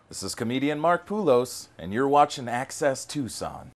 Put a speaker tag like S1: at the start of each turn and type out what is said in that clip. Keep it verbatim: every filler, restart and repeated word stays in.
S1: This is comedian Mark Poolos, and you're watching Access Tucson.